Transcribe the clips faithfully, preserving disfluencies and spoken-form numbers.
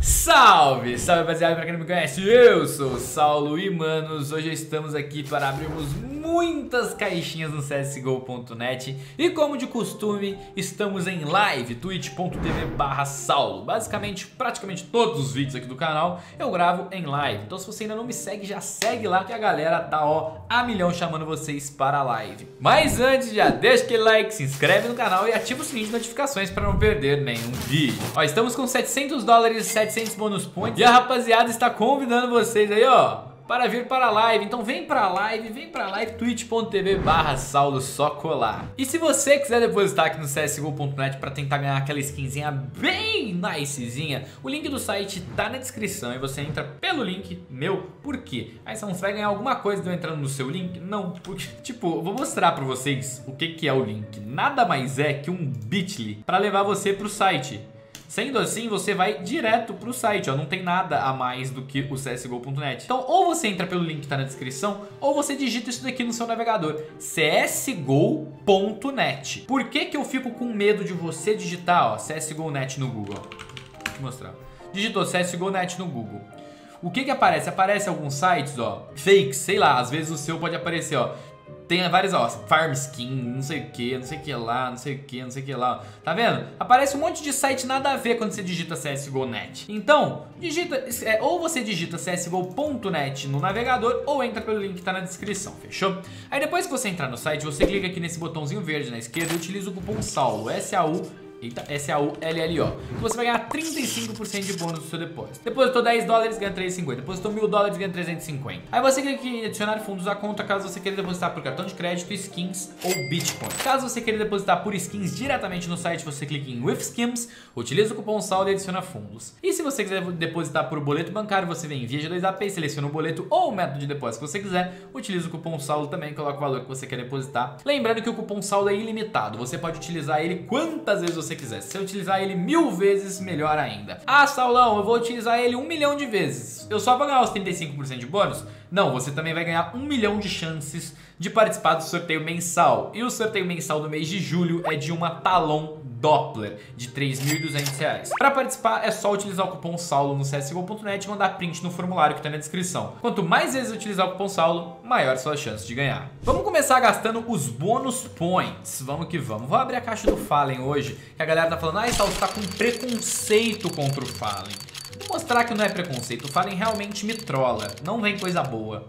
Salve, salve rapaziada, pra quem não me conhece, eu sou o Saulo e manos, hoje estamos aqui para abrirmos muitas caixinhas no C S G O ponto net e como de costume, estamos em live, twitch ponto tv barra Saulo. Basicamente, praticamente todos os vídeos aqui do canal eu gravo em live, então se você ainda não me segue, já segue lá que a galera tá ó, a milhão chamando vocês para a live. Mas antes, já deixa aquele like, se inscreve no canal e ativa o sininho de notificações para não perder nenhum vídeo. Ó, estamos com setecentos dólares e setecentos bônus points e a rapaziada está convidando vocês aí, ó, para vir para a live. Então vem para a live, vem para a live, twitch ponto tv barra Saulo, só colar. E se você quiser depositar aqui no C S G O ponto net para tentar ganhar aquela skinzinha bem nicezinha, o link do site tá na descrição e você entra pelo link meu. Por quê? Aí você vai ganhar alguma coisa de eu entrando no seu link? Não, porque, tipo, eu vou mostrar para vocês o que que é o link. Nada mais é que um bit.ly para levar você pro site. Sendo assim, você vai direto pro site, ó, não tem nada a mais do que o C S G O ponto net. Então, ou você entra pelo link que tá na descrição, ou você digita isso daqui no seu navegador, C S G O ponto net. Por que que eu fico com medo de você digitar, ó, C S G O ponto net no Google? Vou te mostrar. Digitou C S G O ponto net no Google. O que que aparece? Aparece alguns sites, ó, fakes, sei lá, às vezes o seu pode aparecer, ó. Tem várias, ó, farm skin, não sei o que, não sei o que lá, não sei o que, não sei o que lá. Tá vendo? Aparece um monte de site nada a ver quando você digita C S G O ponto net. Então, digita, é, ou você digita C S G O ponto net no navegador ou entra pelo link que tá na descrição, fechou? Aí depois que você entrar no site, você clica aqui nesse botãozinho verde na esquerda e utiliza o cupom SAULO, S A U Eita, S A U L L O. E você vai ganhar trinta e cinco por cento de bônus do seu depósito. Depositou dez dólares, ganha três e cinquenta. Depositou mil dólares, ganha trezentos e cinquenta. Aí você clica em adicionar fundos à conta caso você queira depositar por cartão de crédito, skins ou Bitcoin. Caso você queira depositar por skins diretamente no site, você clica em With Skins, utiliza o cupom SAULO e adiciona fundos. E se você quiser depositar por boleto bancário, você vem em Via G dois A P, seleciona o boleto ou o método de depósito que você quiser, utiliza o cupom SAULO também, coloca o valor que você quer depositar. Lembrando que o cupom SAULO é ilimitado, você pode utilizar ele quantas vezes você quiser. Se você utilizar ele mil vezes, melhor ainda. Ah, Saulão, eu vou utilizar ele um milhão de vezes. Eu só vou ganhar os trinta e cinco por cento de bônus? Não, você também vai ganhar um milhão de chances de participar do sorteio mensal. E o sorteio mensal do mês de julho é de uma Talon Doppler de três mil e duzentos reais. Para participar é só utilizar o cupom SAULO no C S G O ponto net e mandar print no formulário que está na descrição. Quanto mais vezes utilizar o cupom SAULO, maior sua chance de ganhar. Vamos começar gastando os bônus points. Vamos que vamos. Vou abrir a caixa do Fallen hoje, que a galera tá falando, ai, Saulo, você tá com preconceito contra o Fallen. Vou mostrar que não é preconceito, o Fallen realmente me trola. Não vem coisa boa.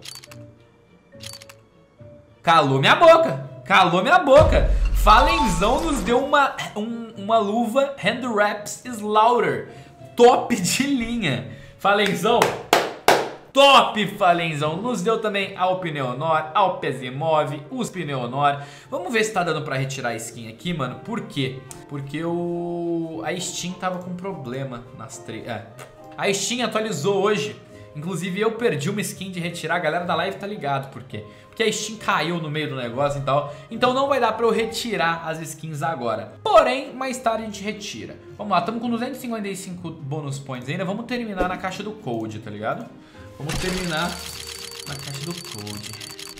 Calou minha boca, calou minha boca. Fallenzão nos deu uma, um, uma luva Hand Wraps Slaughter, top de linha. Fallenzão, top Fallenzão. Nos deu também a Alp Neonor, Alp Asimov, U S P Neonor. Vamos ver se tá dando pra retirar a skin aqui, mano. Por quê? Porque o... a Steam tava com problema nas três... É. A Steam atualizou hoje. Inclusive eu perdi uma skin de retirar, a galera da live tá ligado por quê? Porque a Steam caiu no meio do negócio e tal, então não vai dar pra eu retirar as skins agora. Porém, mais tarde a gente retira. Vamos lá, estamos com duzentos e cinquenta e cinco bônus points ainda, vamos terminar na caixa do Code, tá ligado? Vamos terminar na caixa do Code.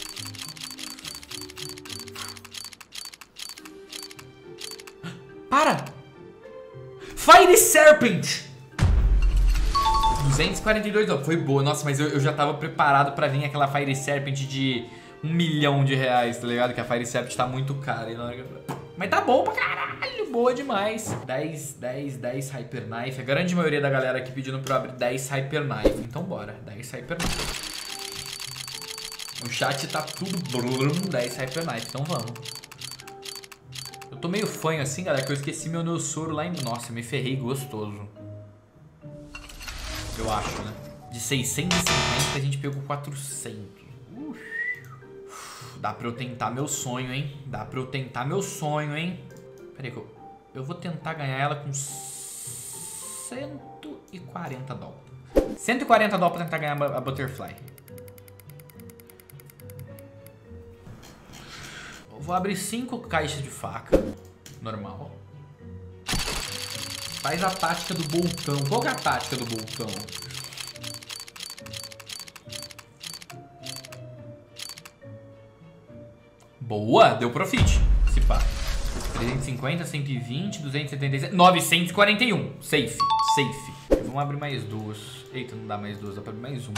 Para! Fire Serpent! duzentos e quarenta e dois, não, foi boa. Nossa, mas eu, eu já tava preparado pra vir aquela Fire Serpent de um milhão de reais, tá ligado? Que a Fire Serpent tá muito cara. Mas tá bom pra caralho, boa demais. dez, dez, dez Hyper Knife. A grande maioria da galera aqui pedindo pra eu abrir dez Hyper Knife. Então bora, dez Hyper Knife. O chat tá tudo brum, dez Hyper Knife, então vamos. Eu tô meio fanho assim, galera, que eu esqueci meu Neosoro lá em... Nossa, eu me ferrei gostoso. Eu acho, né? De seiscentos e cinquenta a gente pegou quatrocentos. Uf. Dá pra eu tentar meu sonho, hein? Dá pra eu tentar meu sonho, hein? Pera aí que eu... Eu vou tentar ganhar ela com cento e quarenta dólares. cento e quarenta dólares pra tentar ganhar a Butterfly. Eu vou abrir cinco caixas de faca. Normal. Faz a tática do boltão. Qual que é a tática do boltão? Boa, deu profit. Se pá. trezentos e cinquenta, cento e vinte, duzentos e setenta e sete, novecentos e quarenta e um. Safe, safe. Vamos abrir mais duas. Eita, não dá mais duas, dá pra abrir mais uma.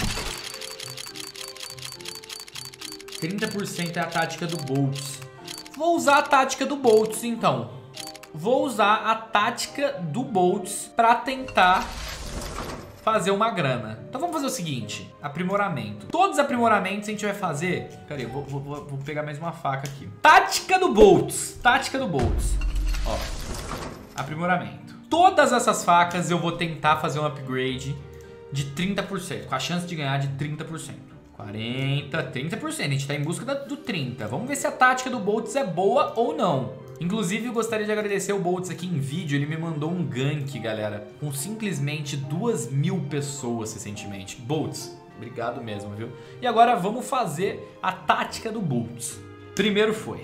trinta por cento é a tática do Boltz. Vou usar a tática do Boltz, então. Vou usar a tática do Boltz pra tentar fazer uma grana. Então vamos fazer o seguinte, aprimoramento. Todos os aprimoramentos a gente vai fazer... Pera aí, vou, vou, vou pegar mais uma faca aqui. Tática do Boltz. Tática do Boltz. Ó, aprimoramento. Todas essas facas eu vou tentar fazer um upgrade de trinta por cento, com a chance de ganhar de trinta por cento. quarenta, trinta por cento, a gente tá em busca do trinta. Vamos ver se a tática do Boltz é boa ou não. Inclusive, eu gostaria de agradecer o Boltz aqui em vídeo. Ele me mandou um gank, galera, com simplesmente duas mil pessoas recentemente. Boltz, obrigado mesmo, viu? E agora vamos fazer a tática do Boltz. Primeiro foi...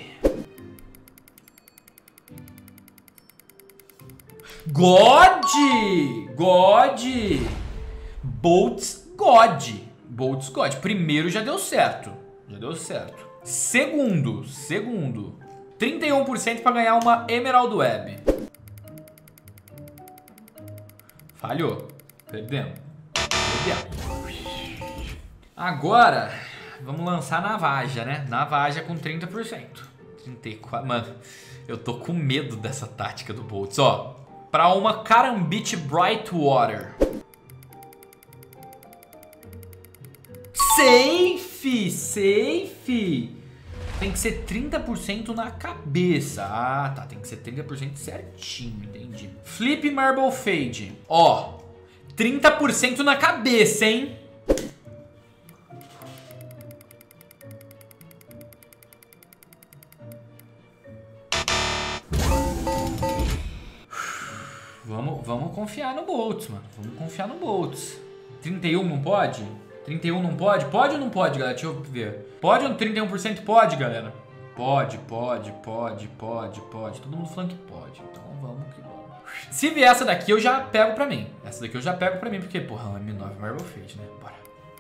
God! God! Boltz God. Boltz God. Primeiro já deu certo. Já deu certo. Segundo, segundo. trinta e um por cento para ganhar uma Emerald Web. Falhou. Perdemos. Perdemos. Agora, vamos lançar Navaja, né? Navaja com trinta por cento. trinta e quatro. Mano, eu tô com medo dessa tática do Boltz. Ó, para uma Karambit Brightwater. Safe, safe. Tem que ser trinta por cento na cabeça. Ah, tá. Tem que ser trinta por cento certinho, entendi. Flip Marble Fade. Ó, trinta por cento na cabeça, hein? Vamos, vamos confiar no Boltz, mano. Vamos confiar no Boltz. trinta e um não pode? trinta e um não pode? Pode ou não pode, galera? Deixa eu ver. Pode ou trinta e um por cento pode, galera? Pode, pode, pode, pode, pode. Todo mundo falando que pode. Então vamos que vamos. Se vier essa daqui, eu já pego pra mim. Essa daqui eu já pego pra mim, porque, porra, é uma M nove Marble Fade, né? Bora.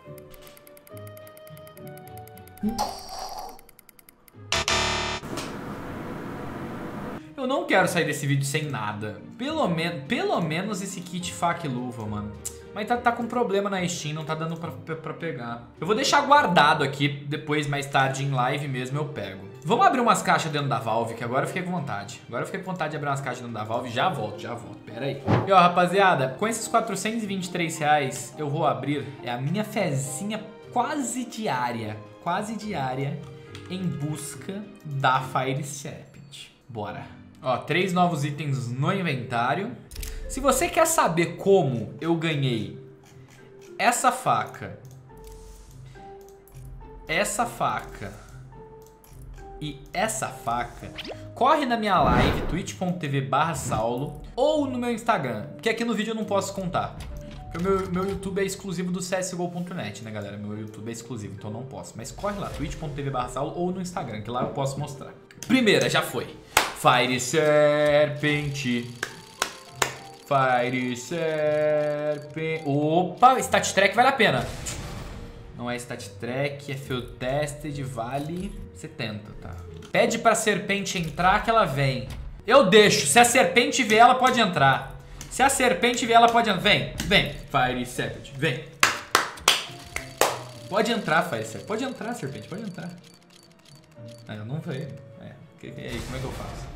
Eu não quero sair desse vídeo sem nada. Pelo, men pelo menos esse kit faca e luva, mano. Mas tá, tá com problema na Steam, não tá dando pra, pra pegar. Eu vou deixar guardado aqui, depois mais tarde em live mesmo eu pego. Vamos abrir umas caixas dentro da Valve, que agora eu fiquei com vontade. Agora eu fiquei com vontade de abrir umas caixas dentro da Valve, já volto, já volto, pera aí. E ó, rapaziada, com esses quatrocentos e vinte e três reais eu vou abrir, é a minha fezinha quase diária, quase diária, em busca da Fire Serpent. Bora. Ó, três novos itens no inventário. Se você quer saber como eu ganhei essa faca, essa faca e essa faca, corre na minha live, twitch ponto tv barra saulo, ou no meu Instagram, porque aqui no vídeo eu não posso contar. Porque o meu, meu YouTube é exclusivo do C S G O ponto net, né, galera? Meu YouTube é exclusivo, então eu não posso. Mas corre lá, twitch ponto tv barra saulo ou no Instagram, que lá eu posso mostrar. Primeira, já foi. Fire Serpent. Fire Serpent. Opa, Stat Track vale a pena. Não é Stat Track, é Field Tested, vale setenta, tá? Pede pra serpente entrar que ela vem. Eu deixo, se a serpente vier, ela pode entrar. Se a serpente vier, ela pode entrar. Vem, vem. Fire Serpent, vem. Pode entrar, Fire Serpent. Pode entrar, serpente, pode entrar. Ah, eu não veio. É, e aí, como é que eu faço?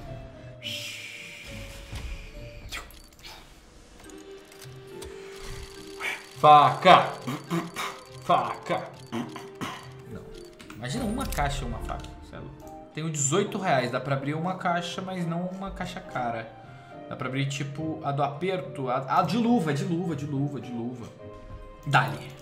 Faca! Faca! Não. Imagina uma caixa e uma faca. Tenho dezoito reais. Dá pra abrir uma caixa, mas não uma caixa cara. Dá pra abrir tipo a do aperto. A, a de luva, de luva, de luva, de luva. Dali.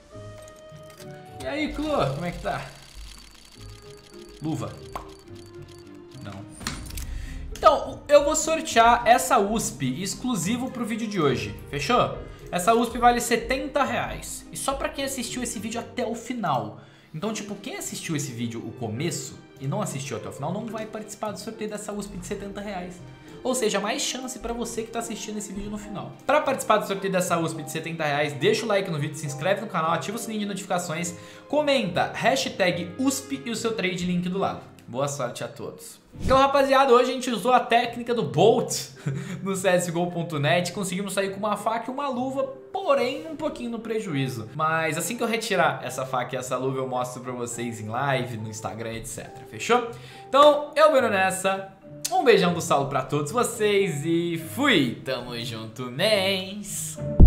E aí, Clô? Como é que tá? Luva. Não. Então, eu vou sortear essa U S P exclusivo pro vídeo de hoje. Fechou? Essa U S P vale setenta reais. E só pra quem assistiu esse vídeo até o final. Então, tipo, quem assistiu esse vídeo o começo e não assistiu até o final, não vai participar do sorteio dessa U S P de setenta reais. Ou seja, mais chance pra você que tá assistindo esse vídeo no final. Pra participar do sorteio dessa U S P de setenta reais, deixa o like no vídeo, se inscreve no canal, ativa o sininho de notificações, comenta hashtag U S P e o seu trade link do lado. Boa sorte a todos. Então, rapaziada, hoje a gente usou a técnica do Bolt no C S G O ponto net. Conseguimos sair com uma faca e uma luva, porém um pouquinho no prejuízo. Mas assim que eu retirar essa faca e essa luva, eu mostro pra vocês em live, no Instagram, etcétera. Fechou? Então, eu vou nessa. Um beijão do Saulo pra todos vocês e fui! Tamo junto, mens!